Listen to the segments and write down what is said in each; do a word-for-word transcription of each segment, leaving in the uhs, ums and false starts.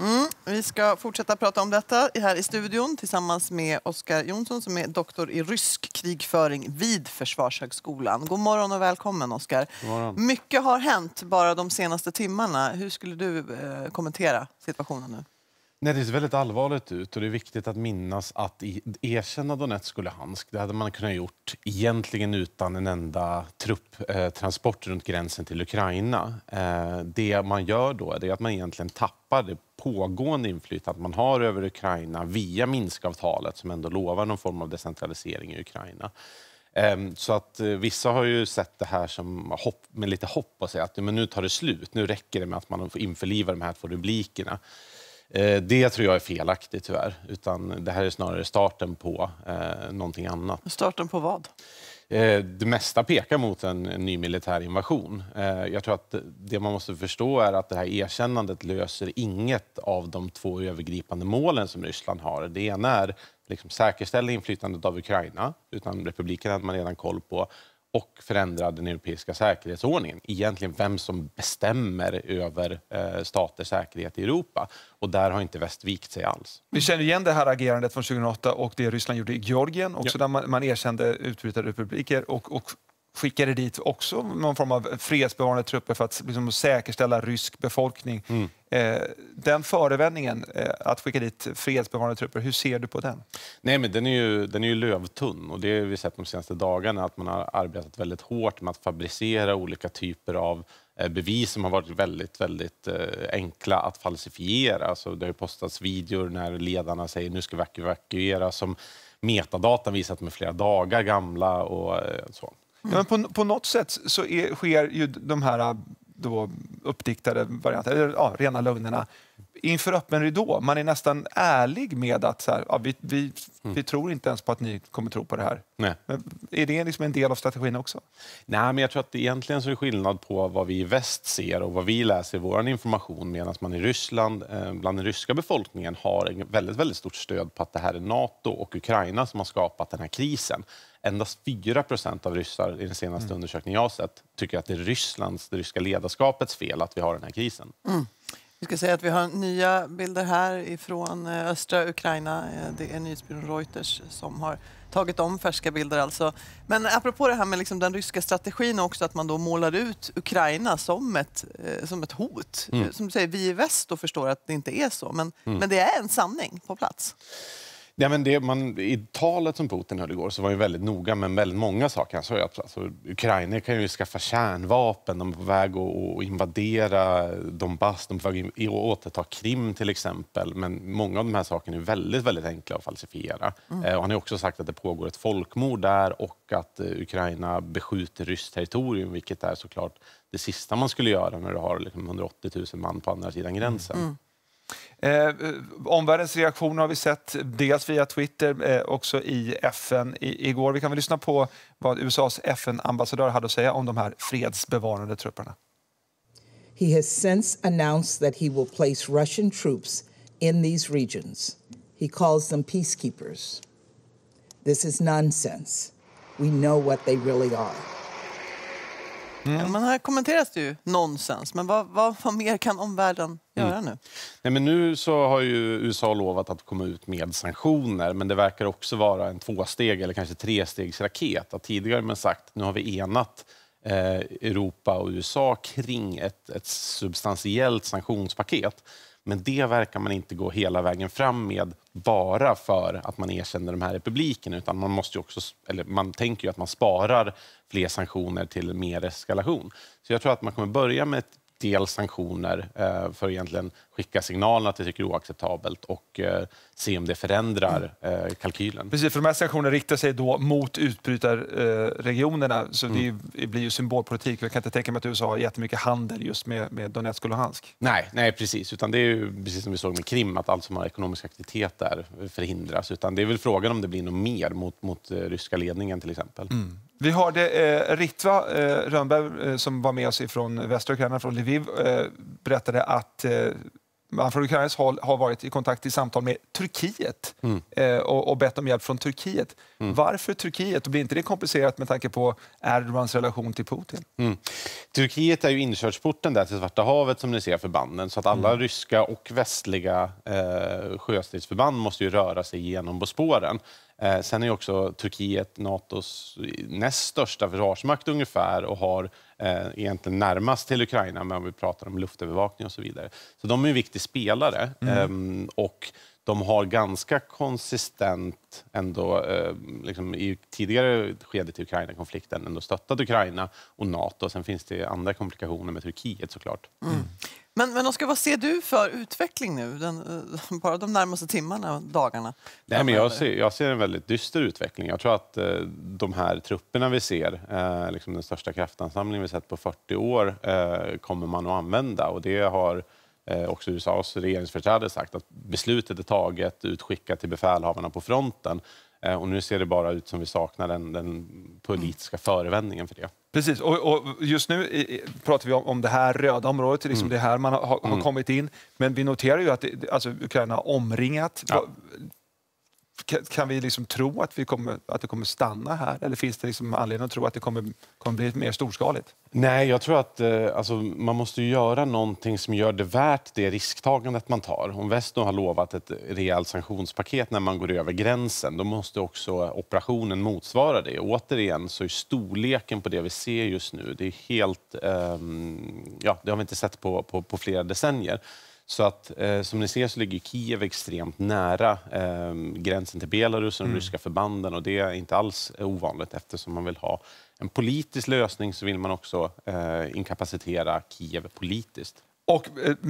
Mm, vi ska fortsätta prata om detta här i studion tillsammans med Oskar Jonsson som är doktor i rysk krigföring vid Försvarshögskolan. God morgon och välkommen, Oskar. Mycket har hänt bara de senaste timmarna. Hur skulle du eh, kommentera situationen nu? Nej, det ser väldigt allvarligt ut och det är viktigt att minnas att erkänna Donetsk och Luhansk, det hade man kunnat gjort egentligen utan en enda trupptransport runt gränsen till Ukraina. Eh, det man gör då är att man egentligen tappar det pågående inflytandet man har över Ukraina via Minskavtalet som ändå lovar någon form av decentralisering i Ukraina. Så att vissa har ju sett det här som hopp, med lite hopp och säga att men nu tar det slut, nu räcker det med att man får införliva de här två rubrikerna. Det tror jag är felaktigt tyvärr, utan det här är snarare starten på eh, någonting annat. Starten på vad? Eh, det mesta pekar mot en, en ny militär invasion. Eh, jag tror att det man måste förstå är att det här erkännandet löser inget av de två övergripande målen som Ryssland har. Det ena är liksom säkerställa inflytandet av Ukraina, utan republiken hade man redan koll på, och förändra den europeiska säkerhetsordningen. Egentligen vem som bestämmer över eh, staters säkerhet i Europa. Och där har inte väst vikt sig alls. Vi känner igen det här agerandet från tjugohundraåtta och det Ryssland gjorde i Georgien. Också ja. Där man, man erkände utbrytarrepubliker och, och skickade dit också någon form av fredsbevarande trupper för att liksom, säkerställa rysk befolkning. Mm. Eh, den förevändningen, eh, att skicka dit fredsbevarande trupper, hur ser du på den? Nej, men den är ju, den är ju lövtunn och det har vi sett de senaste dagarna att man har arbetat väldigt hårt med att fabricera olika typer av eh, bevis som har varit väldigt, väldigt eh, enkla att falsifiera. Alltså, det har ju postats videor när ledarna säger nu ska vi evakuera som metadata visat med flera dagar gamla och eh, så. Mm. Ja, men på, på något sätt så är, sker ju de här då uppdiktade varianter, eller ja, rena lögnerna inför öppen ridå. Man är nästan ärlig med att så här, ja, vi, vi, mm. vi tror inte ens på att ni kommer tro på det här. Nej. Men är det liksom en del av strategin också? Nej, men jag tror att egentligen så är det skillnad på vad vi i väst ser och vad vi läser i vår information, medan man i Ryssland, eh, bland den ryska befolkningen, har en väldigt, väldigt stort stöd på att det här är NATO och Ukraina som har skapat den här krisen. Endast fyra procent av ryssar i den senaste mm. undersökningen jag har sett tycker att det är Rysslands, det ryska ledarskapets fel att vi har den här krisen. Mm. Vi ska säga att vi har nya bilder här ifrån östra Ukraina. Det är nyhetsbyrån Reuters som har tagit om färska bilder alltså. Men apropå det här med liksom den ryska strategin också, att man då målar ut Ukraina som ett, som ett hot. Mm. Som du säger, vi i väst då förstår att det inte är så. Men, mm. men det är en sanning på plats. Ja, men det, man, i talet som Putin höll igår så var ju väldigt noga med väldigt många saker. Han sa ju att alltså, Ukraina kan ju skaffa kärnvapen, de är på väg att, att invadera Donbass, de är på väg att återta Krim till exempel. Men många av de här sakerna är väldigt, väldigt enkla att falsifiera. Mm. Eh, och han har också sagt att det pågår ett folkmord där och att eh, Ukraina beskjuter ryskt territorium, vilket är såklart det sista man skulle göra när du har liksom, hundraåttio tusen man på andra sidan gränsen. Mm. Eh, omvärldens reaktion har vi sett dels via Twitter, eh, också i F N i, igår. Vi kan väl lyssna på vad U S A:s F N-ambassadör hade att säga om de här fredsbevarande trupperna. He has since announced that he will place Russian troops in these regions. He calls them peacekeepers. This is nonsense. We know what they really are. Mm. Ja, men här kommenteras det ju nonsens. Men vad, vad, vad mer kan omvärlden göra mm. nu? Nej, men nu så har ju U S A lovat att komma ut med sanktioner. Men det verkar också vara en tvåsteg eller kanske trestegsraket. Att tidigare har man sagt nu har vi enat eh, Europa och U S A kring ett, ett substantiellt sanktionspaket. Men det verkar man inte gå hela vägen fram med bara för att man erkänner de här republikerna, utan man måste ju också, eller man tänker ju att man sparar fler sanktioner till mer eskalation. Så jag tror att man kommer börja med ett del sanktioner eh, för att egentligen skicka signalen att det tycker är oacceptabelt och eh, se om det förändrar eh, kalkylen. Precis, för de här sanktionerna riktar sig då mot utbrytarregionerna, eh, så mm. det blir ju symbolpolitik. Jag kan inte tänka mig att U S A har jättemycket handel just med, med Donetsk och Luhansk. Nej, nej, precis. Utan det är ju precis som vi såg med Krim, att allt som har ekonomisk aktivitet där förhindras. Utan det är väl frågan om det blir något mer mot, mot eh, ryska ledningen till exempel. Mm. Vi hörde eh, Ritva eh, Rönnberg eh, som var med oss från västra Ukraina, från Lviv, eh, berättade att eh, man från Ukrainas håll har varit i kontakt i samtal med Turkiet mm. eh, och, och bett om hjälp från Turkiet. Mm. Varför Turkiet? Och blir inte det komplicerat med tanke på Erdogans relation till Putin? Mm. Turkiet är ju inkörsporten där till Svarta havet som ni ser förbanden, så att alla mm. ryska och västliga eh, sjöstridsförband måste ju röra sig genom Bosporen. Eh, sen är ju också Turkiet NATOs näst största försvarsmakt ungefär och har eh, egentligen närmast till Ukraina, men vi pratar om luftövervakning och så vidare. Så de är en viktig spelare mm. eh, och de har ganska konsistent ändå, eh, liksom i tidigare skedet i Ukraina-konflikten ändå stöttat Ukraina och NATO. Sen finns det andra komplikationer med Turkiet såklart. Mm. Men, men Oskar, vad ser du för utveckling nu? Den, bara de närmaste timmarna och dagarna? Nej, men jag, ser, jag ser en väldigt dyster utveckling. Jag tror att eh, de här trupperna vi ser, eh, liksom den största kraftansamlingen vi sett på fyrtio år, eh, kommer man att använda. Och det har eh, också U S A:s regeringsföreträdare sagt, att beslutet är taget, utskickat till befälhavarna på fronten. Eh, och nu ser det bara ut som vi saknar den, den politiska förevändningen för det. Precis, och, och just nu i, pratar vi om, om det här röda området, liksom mm. det här man har, har mm. kommit in. Men vi noterar ju att det, alltså, Ukraina har omringat. Ja. Kan, kan vi liksom tro att, vi kommer, att det kommer stanna här? Eller finns det liksom anledning att tro att det kommer, kommer bli mer storskaligt? Nej, jag tror att eh, alltså, man måste göra någonting som gör det värt det risktagandet man tar. Om väst har lovat ett rejält sanktionspaket när man går över gränsen, då måste också operationen motsvara det. Och återigen så är storleken på det vi ser just nu, det är helt, eh, ja, det har vi inte sett på, på, på flera decennier. Så att eh, som ni ser så ligger Kiev extremt nära eh, gränsen till Belarus och de mm. ryska förbanden, och det är inte alls ovanligt eftersom man vill ha en politisk lösning, så vill man också eh, inkapacitera Kiev politiskt. Och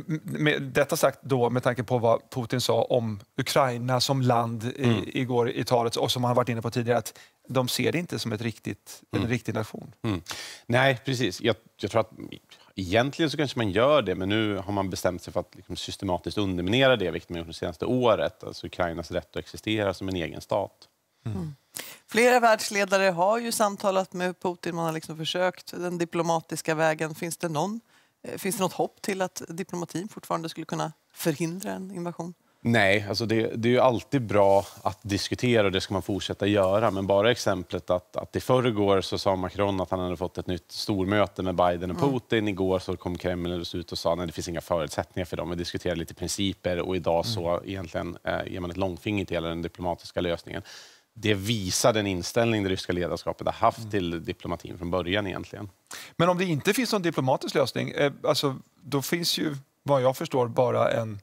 med detta sagt då, med tanke på vad Putin sa om Ukraina som land i, mm. igår i talet, och som han varit inne på tidigare, att de ser det inte som ett riktigt, mm. en riktig nation. Mm. Nej, precis. Jag, jag tror att egentligen så kanske man gör det, men nu har man bestämt sig för att liksom systematiskt underminera det, vilket man gjort det senaste året. Alltså Ukrainas rätt att existera som en egen stat. Mm. Mm. Flera världsledare har ju samtalat med Putin. Man har liksom försökt den diplomatiska vägen. Finns det någon, finns det något hopp till att diplomatin fortfarande skulle kunna förhindra en invasion? Nej, alltså det, det är ju alltid bra att diskutera, och det ska man fortsätta göra. Men bara exemplet att, att i förrgår så sa Macron att han hade fått ett nytt stormöte med Biden och Putin. Mm. Igår så kom Kreml ut och sa att det finns inga förutsättningar för dem. Vi diskuterar lite principer, och idag så mm. egentligen eh, ger man ett långfinger till hela den diplomatiska lösningen. Det visar den inställning det ryska ledarskapet har haft mm. till diplomatin från början egentligen. Men om det inte finns någon diplomatisk lösning, eh, alltså, då finns ju, vad jag förstår, bara en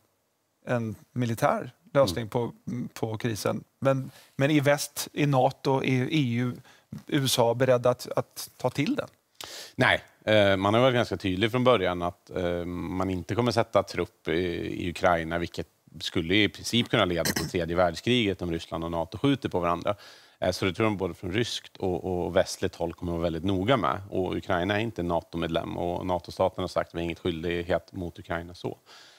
en militär lösning mm. på, på krisen. Men, men i väst, i NATO, i E U, U S A beredda att, att ta till den? Nej, eh, man har varit ganska tydlig från början att eh, man inte kommer sätta trupp i, i Ukraina, vilket skulle i princip kunna leda till tredje världskriget om Ryssland och NATO skjuter på varandra. Eh, så det tror jag både från ryskt och, och västligt håll kommer att vara väldigt noga med. Och Ukraina är inte NATO-medlem, och NATO-staterna har sagt att vi har inget skyldighet mot Ukraina så.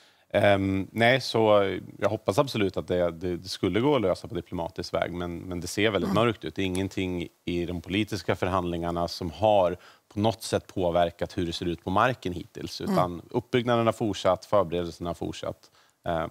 Um, nej, så jag hoppas absolut att det, det, det skulle gå att lösa på diplomatisk väg, men, men det ser väldigt mörkt ut. Det är ingenting i de politiska förhandlingarna som har på något sätt påverkat hur det ser ut på marken hittills, utan mm. uppbyggnaden har fortsatt, förberedelserna har fortsatt. Um.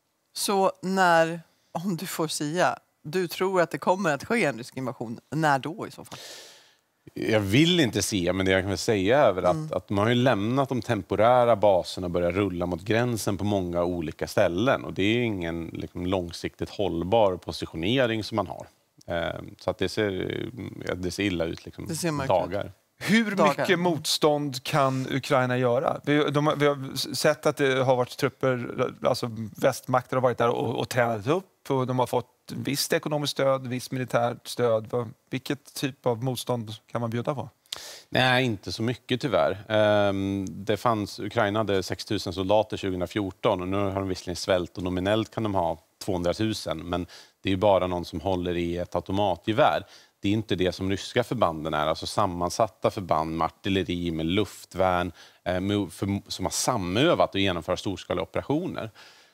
Så när, om du får säga, du tror att det kommer att ske en rysk invasion, när då i så fall? Jag vill inte se, men det jag kan väl säga är att, mm. att man har ju lämnat de temporära baserna och börjat rulla mot gränsen på många olika ställen. Och det är ingen liksom, långsiktigt hållbar positionering som man har. Eh, så att det ser, det ser illa ut liksom, dagar. Hur mycket dagar. motstånd kan Ukraina göra? Vi, de, vi har sett att det har varit trupper, alltså västmakter har varit där och, och tränat upp, och de har fått visst ekonomiskt stöd, visst militärt stöd. Vilket typ av motstånd kan man bjuda på? Nej, inte så mycket tyvärr. Det fanns, Ukraina hade sex tusen soldater tjugo fjorton, och nu har de visserligen svält, och nominellt kan de ha tvåhundratusen, men det är ju bara någon som håller i ett automatgevär. Det är inte det som ryska förbanden är, alltså sammansatta förband med artilleri, med luftvärn, med, för, som har samövat och genomför storskaliga operationer.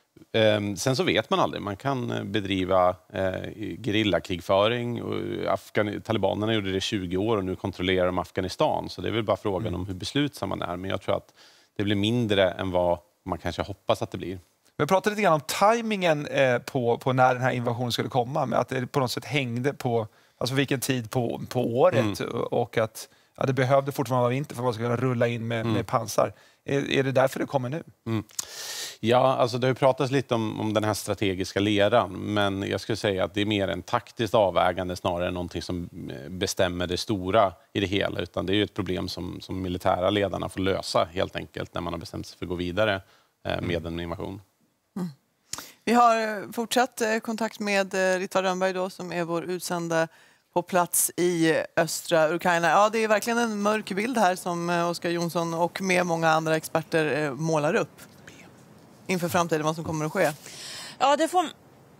Sen så vet man aldrig. Man kan bedriva eh, gerillakrigföring. Afgan- Talibanerna gjorde det i tjugo år, och nu kontrollerar de Afghanistan. Så det är väl bara frågan mm. om hur beslutsam man är. Men jag tror att det blir mindre än vad man kanske hoppas att det blir. Vi pratade lite grann om tajmingen eh, på, på när den här invasionen skulle komma, med att det på något sätt hängde på alltså vilken tid på, på året mm. och att ja, det behövde fortfarande vara vinter för att man skulle kunna rulla in med, mm. med pansar. Är, är det därför det kommer nu? Mm. Ja, alltså det har ju pratats lite om, om den här strategiska leran, men jag skulle säga att det är mer en taktiskt avvägande snarare än någonting som bestämmer det stora i det hela, utan det är ju ett problem som, som militära ledarna får lösa helt enkelt när man har bestämt sig för att gå vidare eh, med en invasion. Mm. Vi har fortsatt eh, kontakt med eh, Ritva Rönnberg då, som är vår utsända på plats i östra Ukraina. Ja, det är verkligen en mörk bild här som Oskar Jonsson och med många andra experter målar upp inför framtiden, vad som kommer att ske. Ja, det får...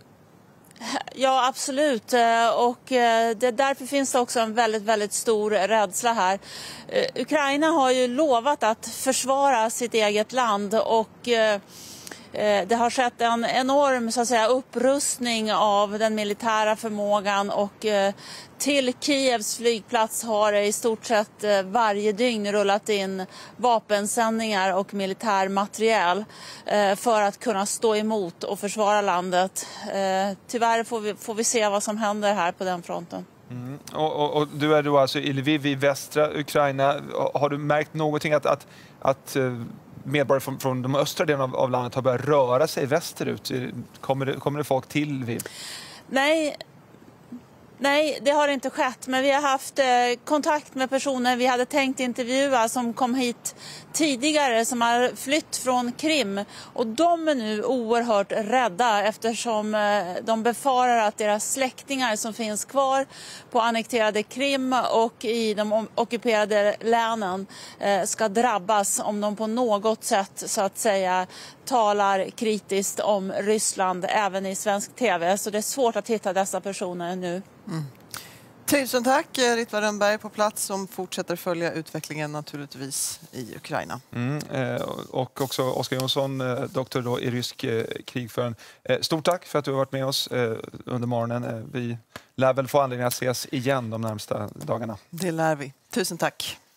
Ja, absolut. Och det, därför finns det också en väldigt, väldigt stor rädsla här. Ukraina har ju lovat att försvara sitt eget land och det har skett en enorm så att säga, upprustning av den militära förmågan och till Kievs flygplats har det i stort sett varje dygn rullat in vapensändningar och militär materiel för att kunna stå emot och försvara landet. Tyvärr får vi, får vi se vad som händer här på den fronten. Mm. Och, och, och du är då alltså i Lviv i västra Ukraina. Har du märkt någonting att, att, att medborgare från, från de östra delarna av, av landet har börjat röra sig västerut? Kommer det, kommer det folk till Lviv? Nej. Nej, det har inte skett, men vi har haft eh, kontakt med personer vi hade tänkt intervjua som kom hit tidigare, som har flytt från Krim. Och de är nu oerhört rädda eftersom eh, de befarar att deras släktingar som finns kvar på annekterade Krim och i de ockuperade länen eh, ska drabbas om de på något sätt så att säga talar kritiskt om Ryssland även i svensk tv. Så det är svårt att hitta dessa personer nu. Mm. Tusen tack Ritva Rönnberg på plats som fortsätter följa utvecklingen naturligtvis i Ukraina. Mm, eh, och också Oskar Jonsson, eh, doktor då i rysk eh, krigföring. Eh, stort tack för att du har varit med oss eh, under morgonen. Eh, vi lär väl få anledning att ses igen de närmsta dagarna. Det lär vi. Tusen tack.